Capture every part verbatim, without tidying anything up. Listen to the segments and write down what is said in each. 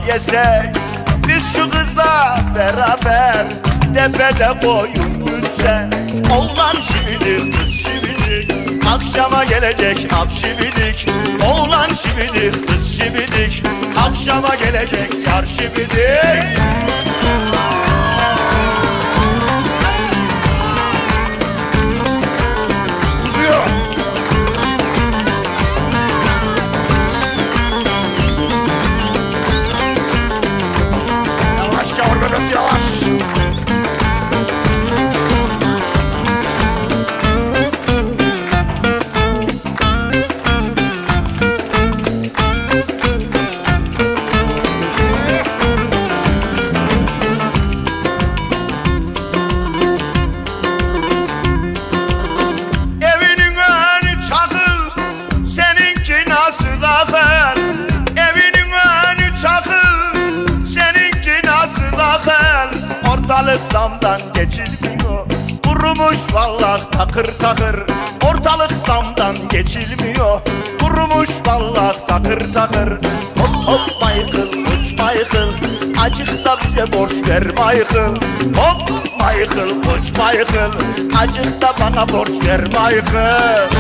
yesek, biz şu kızla beraber tepede koyun gütsek. Oğlan şibidik, kız şibidik, akşama gelecek ab şibidik. Oğlan şibidik, kız şibidik, akşama gelecek yar şibidik. Uzuyor. Yavaş gavur bebesi yavaş. Ortalık zamdan geçilmiyor, kurumuş vallah takır takır. Ortalık zamdan geçilmiyor, kurumuş vallah takır takır. Hop hop Michael, uç Michael, acık da bize borç ver Michael. Hop Michael, uç Michael, acık da bana borç ver Michael.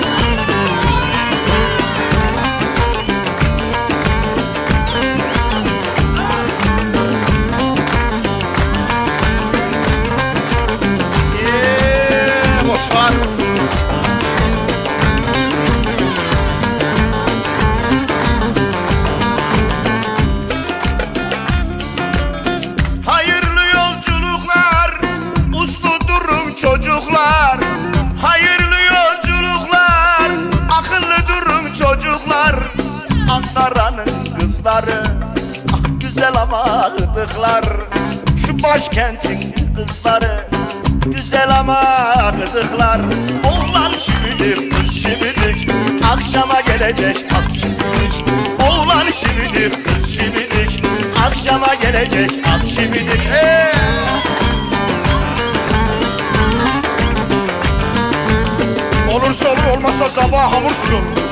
Hayırlı yolculuklar, uslu durun çocuklar. Hayırlı yolculuklar, akıllı durun çocuklar. Ankara'nın kızları, ah güzel ama gıdıklar. Şu başkentin kızları, güzel ama gıdıklar. Oğlan şibidik, kız şibidik, akşama gelecek ak şibidik. Oğlan şibidik, kız şibidik, akşama gelecek ak şibidik. Hey! Olursa olur, olmazsa sabah hamur sürüyorum.